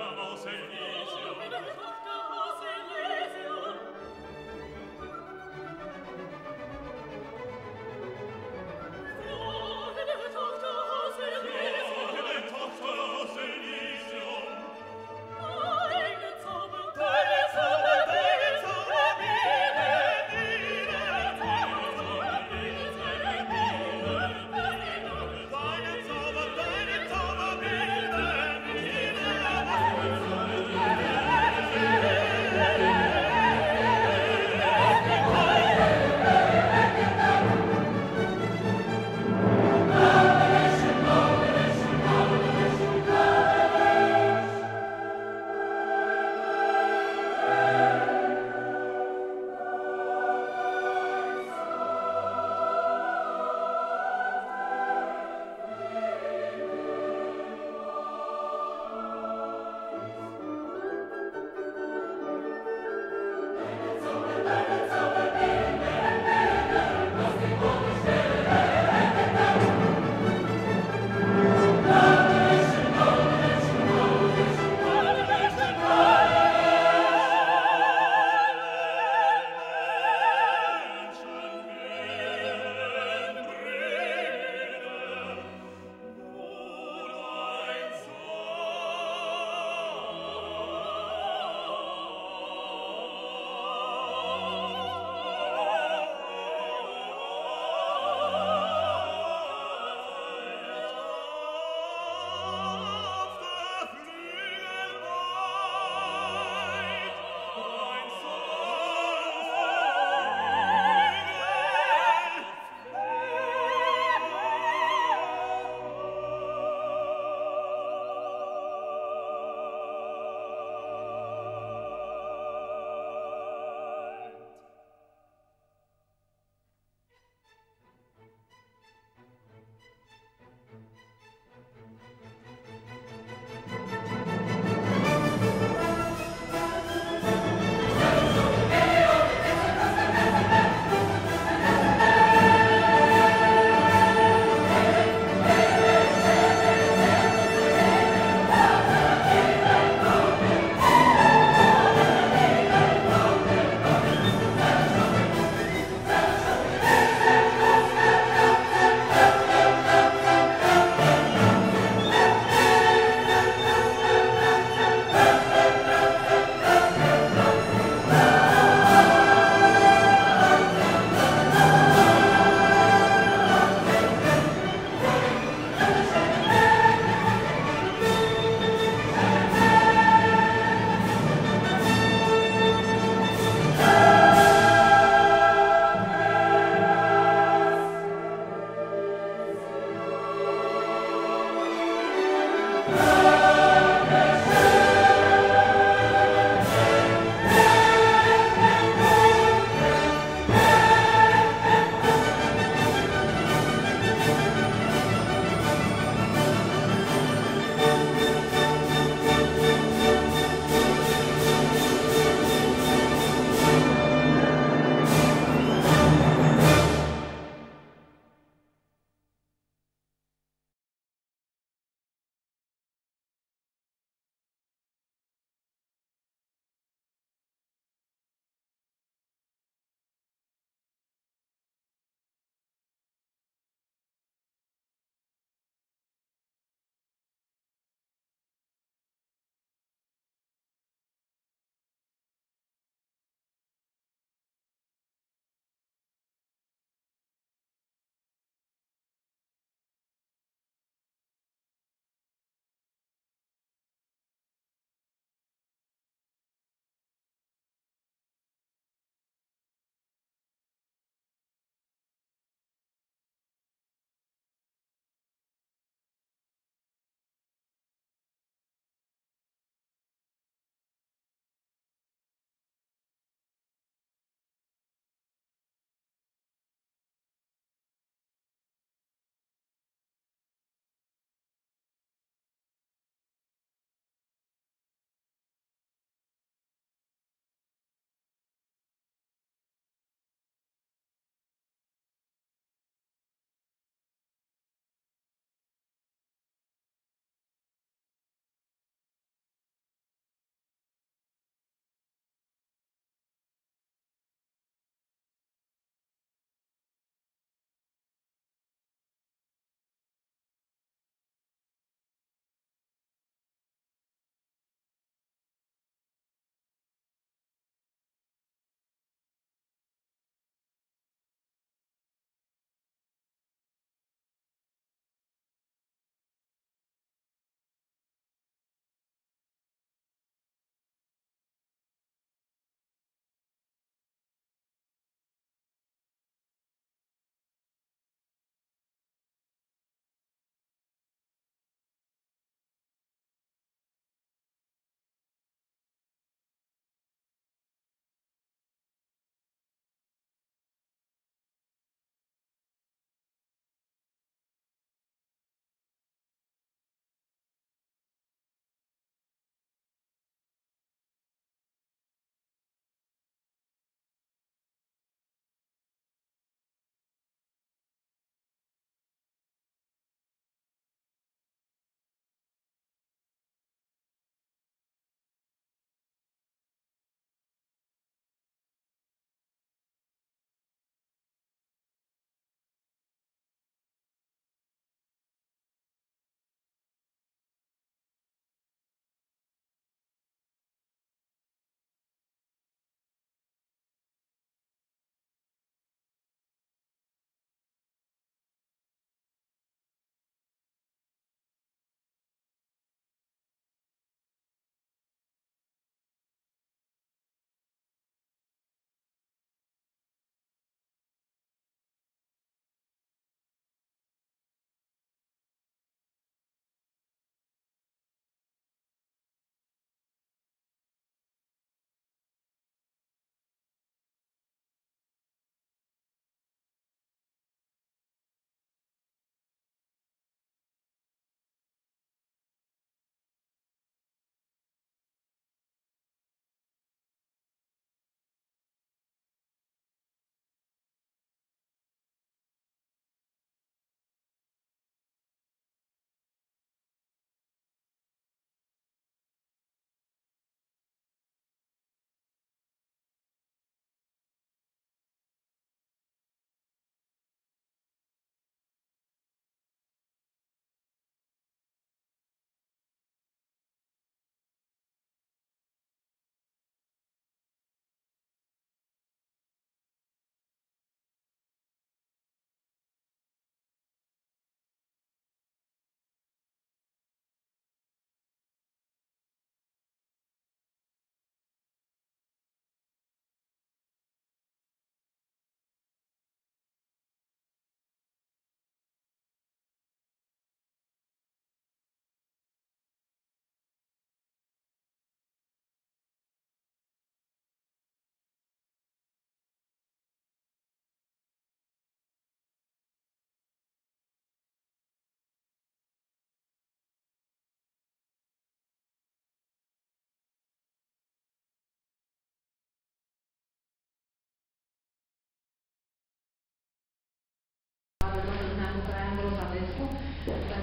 Deine Zauber bilden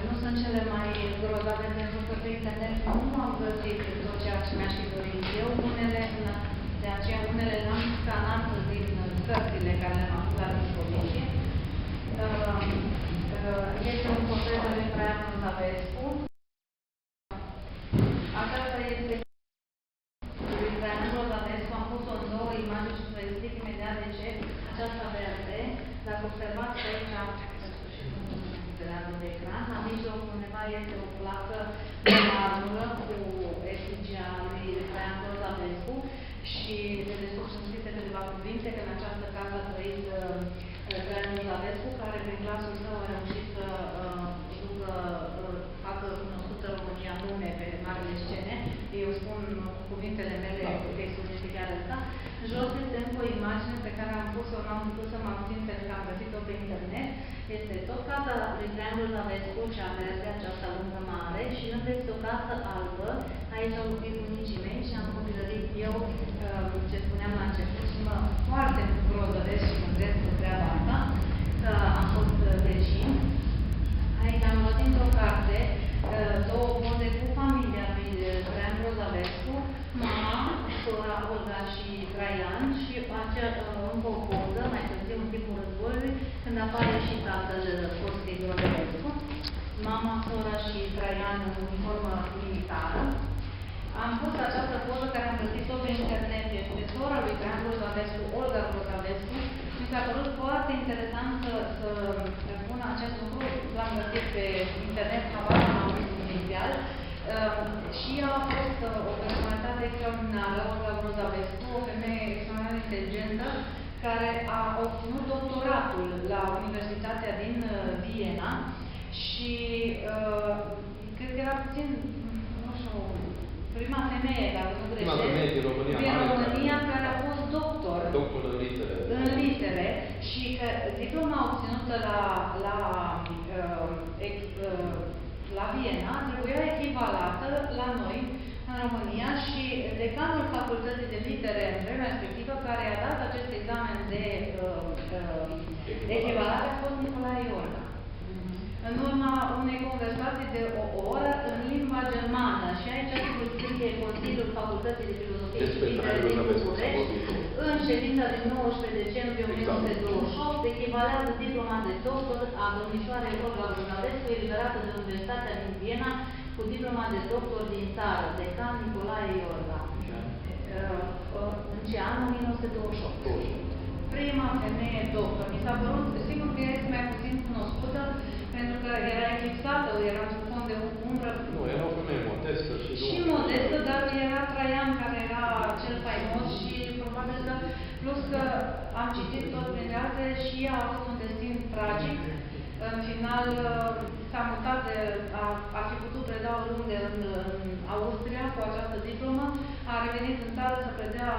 nu sunt cele mai grozave, pentru că pe internet nu am găsit tot ceea ce mi-aș fi dorit eu. De aceea unele le-am scanat din cărțile care le-am avut la dispoziție. Este un portret al lui Traian Zavescu. Aceasta este lui Traian Zavescu. Am pus-o în două imagini și vă explic imediat de ce. Aceasta verde, dacă observați aici, de ecran, la mijloc undeva este o placă de marmură cu efigia lui Traian Zavescu și de desubt sunt scrise câteva cuvinte că în această casă a trăit Traian Zavescu, care prin glasul său a reușit să facă cunoscută România în lume pe marile scene. Eu spun cuvintele mele textul este chiar ăsta. Jos este încă o imagine pe care am pus-o, n-am putut să mă abțin pentru că am găsit-o pe internet. Este tot casa lui Traian Zavescu, cea verde, această lungă mare, și lângă este o casă albă. Aici au locuit bunicii mei și am copilărit eu, ce spuneam la început, și mă foarte grozăvesc și mândresc cu treaba asta. Am fost vecin. Aici am luat într-o carte două poze cu familia lui Traian Zavescu, mama, sora Olga și Traian, și încă o poză, mai târziu în timpul războiului, când apare și tatăl fostei Zavescu, mama, sora și Traian în uniformă militară. Am pus această poză care am găsit-o pe internet, este sora lui Traian Zavescu, Olga Zavescu. Mi s-a părut foarte interesant să pun acest lucru, l-am găsit pe internet, habar n-am auzit inițial. Și ea a fost o personalitate extraordinară, Olga Zavescu, o femeie extraordinar inteligentă, care a obținut doctoratul la Universitatea din Viena și cred că era puțin, nu știu, prima femeie, dacă nu greșesc, din România care a fost doctor în litere și că diploma obținută la Viena trebuia echivalată la noi, în România, și decanul Facultății de Litere în vremea respectivă, care a dat acest examen de echivalare, a fost Nicolae Iorga. În urma unei conversații de o oră în limba germană, și aici sigur scrie Consiliul Facultății de Filozofie și Litere din București, în ședința din 19 decembrie 1928, echivalează diploma de doctor a domnișoarei Olga Zavescu, eliberată de Universitatea din Viena, cu diploma de doctor din țară, decan Nicolae Iorga. În ce an? 1928. Prima femeie doctor. Mi s-a părut, sigur că este mai puțin cunoscută, pentru că era eclipsată, era sub fond de umbră. Nu, era o femeie modestă și modestă, dar era Traian care era cel faimos și probabil că, plus că am citit tot printre altele și ea a avut un destin tragic. În final s-a mutat, a fi putut preda oriunde în Austria cu această diplomă, a revenit în țară să predea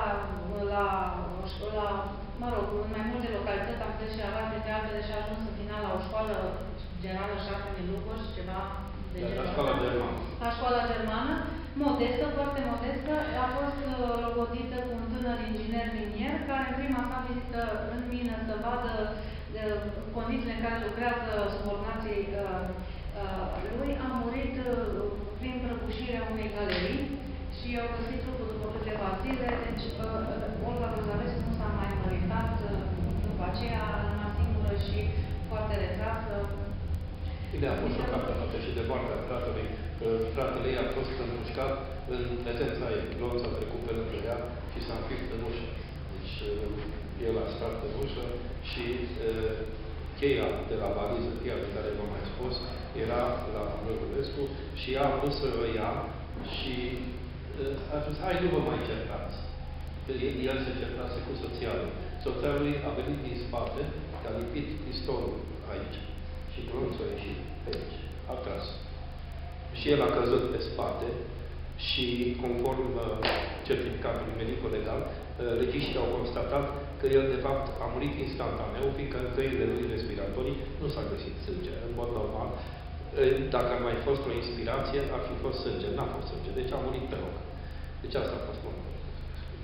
mă rog, în mai multe localități, am crezut și Arad, printre altele, și a ajuns în final la o școală generală 6 Lugoș, ceva de genul ăsta. La școala germană, modestă, foarte modestă, a fost locotită cu un tânăr inginer minier, care în prima sa vizită în mină să vadă condițiile în care lucrează subordonații lui, a murit prin prăbușirea unei galerii și au găsit trupul după câteva zile, deci Olga Zavescu nu s-a mai măritat după aceea, a rămas singură și foarte retrasă. Bine, a fost șocată și de moartea fratelui. Fratele ei a fost împușcat în prezența ei. Glonț a trecut pe lângă ea și s-a înfipt în ușă. Deci el a stat în ușă și cheia de la valiză, cheia de care v-am mai spus, era la Răgăvescu și ea a vrut să o ia și a spus, hai, nu vă mai certați. El se certase cu soția lui. Soția lui a venit din spate, a lipit pistolul aici. Și glonțul a ieșit pe aici, acasă. Și el a căzut pe spate și, conform certificatului medico-legal, legiștii au constatat că el, de fapt, a murit instantaneu, fiindcă în căile lui respiratorii nu s-a găsit sânge. În mod normal, dacă ar mai fost o inspirație, ar fi fost sânge. N-a fost sânge. Deci a murit pe loc. Deci asta a fost momentul.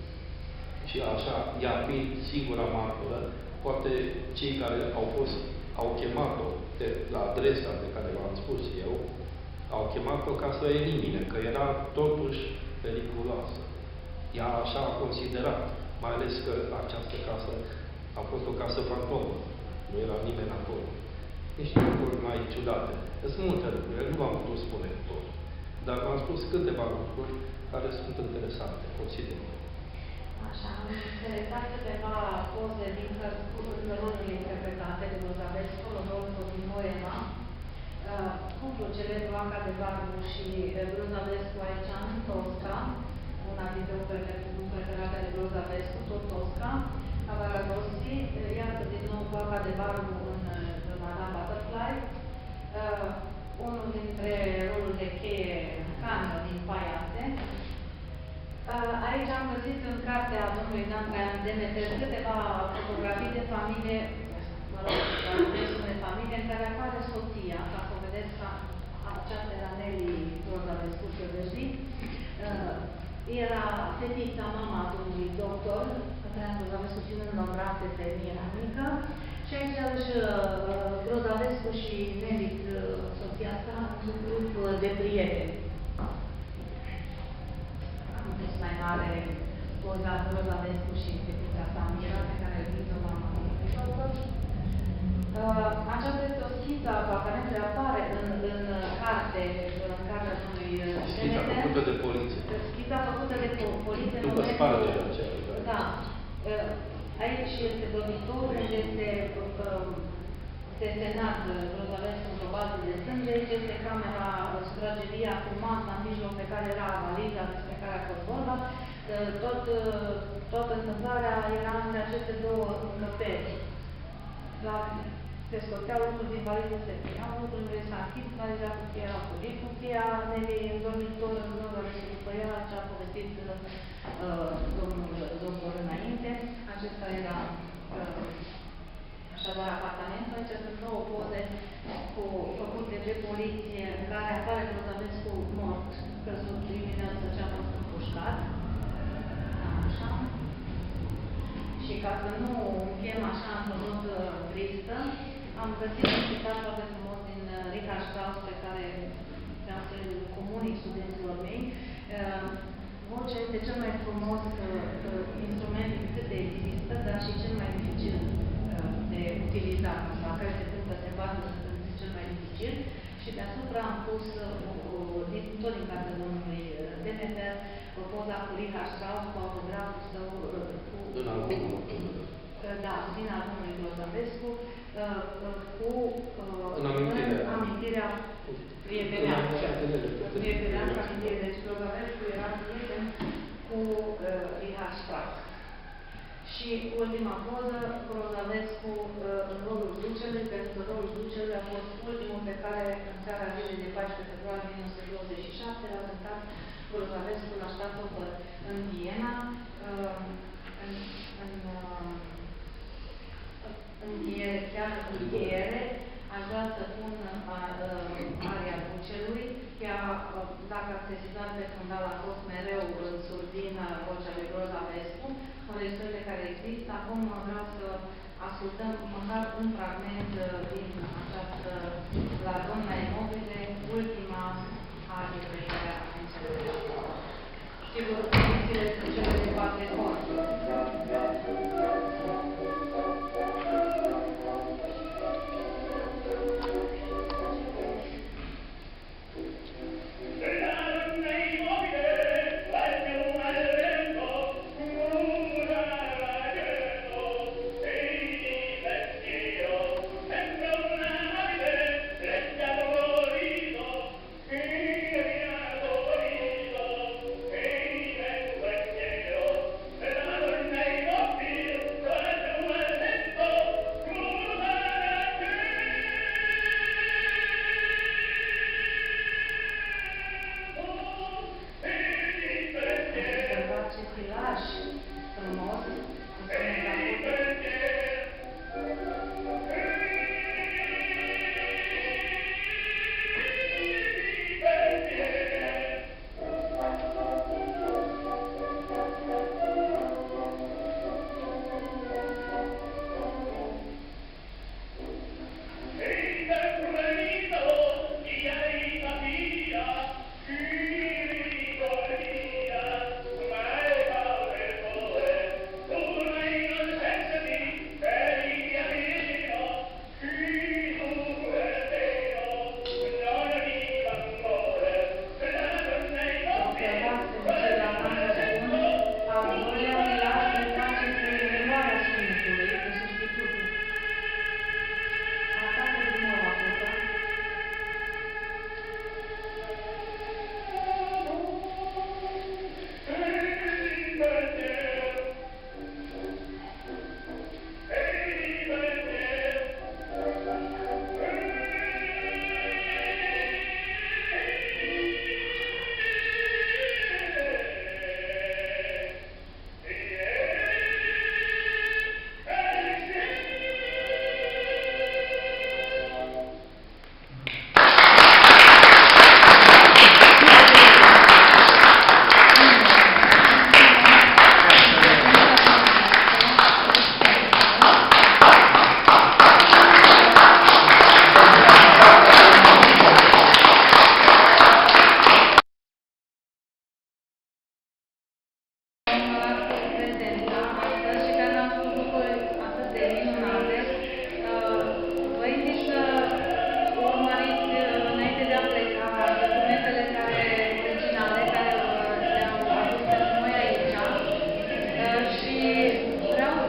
Și așa, ea fiind singura martoră, poate cei care au fost au chemat-o la adresa pe care v-am spus eu, au chemat-o ca să o elimine, că era totuși periculoasă. Ea așa a considerat, mai ales că această casă a fost o casă fantomă. Nu era nimeni acolo. Niște lucruri mai ciudate. Sunt multe lucruri, nu v-am putut spune tot. Dar v-am spus câteva lucruri care sunt interesante, consider. Așa, am selectat câteva poze din rolurile interpretate de Grozavescu, rolul din Moema, cuplul celebru Anca de Barbu și Grozavescu aici în Tosca, una dintre preferate de Grozavescu, tot Tosca, Cavaradossi, iată din nou Anca de Barbu în Madame Butterfly, unul dintre rolurile cheie, Cană din Paiate. Aici am găsit în cartea domnului Dan Traian Demeter câteva fotografii de familie, mă rog, de familie în care apare soția, ca să o vedeți că aceasta era Nelly Grozavescu Șovejdi. Era fetița, mama domnului doctor, Traian Grozavescu ținând în brațe pe Mira mică. Și aici își Grozavescu și Nelly, soția sa, un grup de prieteni. Mai mare poza Grozavescu și fetița sa Mira, pe care îl viză mama domnului doctor. Aceasta este o schiță care apare în carte, în cartea domnului Schița făcută de poliție. Schița făcută de poliție. După spargerea aceea. Da. Aici este dormitorul, unde este desenat Grozavescu într-o bază de sânge. Aici este camera, sufrageria cu masa în mijloc pe care era valiza despre care a fost vorba. Toată întâmplarea era între aceste două încăperi. Se scoteau lucruri din valiză, se primeau lucrurile, s-a închis valiza cu cheia, a fugit cu cheia, Nelly în dormitor, în Grozavescu după ea, ce a povestit domnul doctor înainte. Acesta era așadar apartamentul. Aici sunt două poze făcute de poliție în care apare Grozavescu mort, căzut dimineață ce a fost împușcat. Așa. Și ca să nu încheiem așa într-o notă tristă, am găsit un citat foarte frumos din Richard Strauss, pe care vreau să-l comunic studenților mei. Vocea este cel mai frumos instrument cât de există, dar și cel mai dificil de utilizat. La care se întâmplă se bate, este cel mai dificil. Și deasupra am pus, tot din cartea domnului Demeter, poza cu Richard Strauss, cu autograful său, din albumul Grozavescu, cu amintirea prietenească. Deci Grozavescu era prieten cu Richard Strauss. Și ultima poză, Grozavescu în rolul ducelui, pentru că rolul ducelui a fost ultimul pe care în seara zilei de 14 februarie 1927 l-a cântat Grozavescu la Staatsoper în Viena. Chiar în încheiere, aș vrea să pun aria ducelui. Ea, dacă ați sesizat pe fundal, a fost mereu în surdină vocea de Grozavescu, înregistrările care există. Acum vreau să ascultăm măcar un fragment din această La Donna e Mobile, ultima arie pe care a înțeles. Sigur, emisiile sunt cele de 4 ori. Feel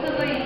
vă